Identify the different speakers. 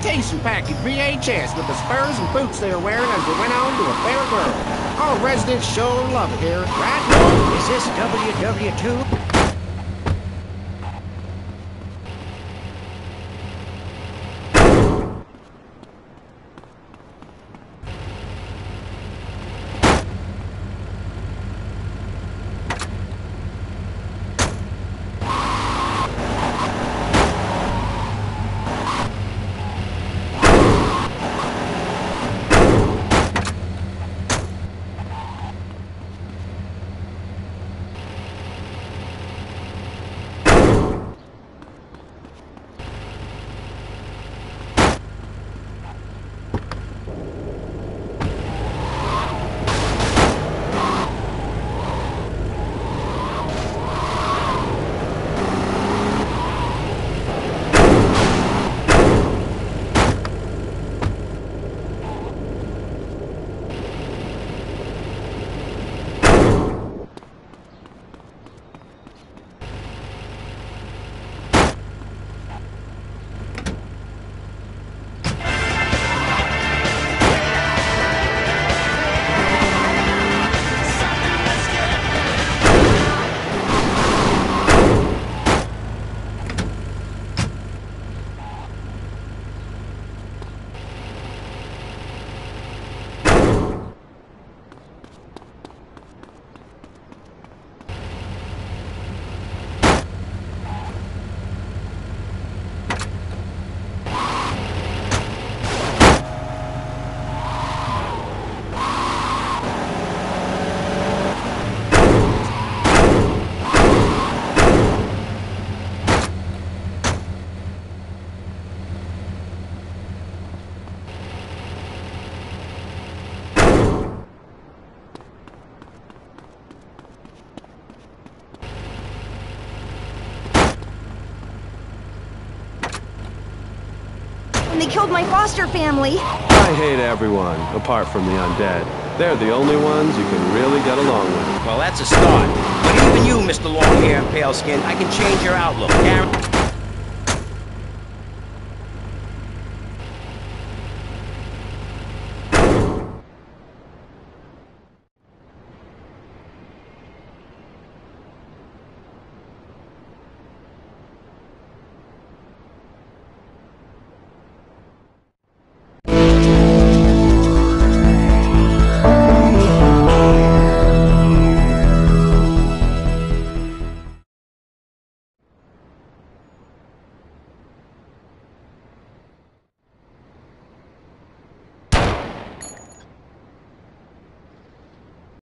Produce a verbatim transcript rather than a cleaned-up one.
Speaker 1: invitation package V H S with the spurs and boots they were wearing as they went on to a fair girl. All residents sure love it here, right, Norm?
Speaker 2: Is this W W two?
Speaker 3: And they killed my foster family.
Speaker 4: I hate everyone, apart from the undead. They're the only ones you can really get along with.
Speaker 2: Well, that's a start. But even you, Mister Long Hair and Pale Skin, I can change your outlook, Karen.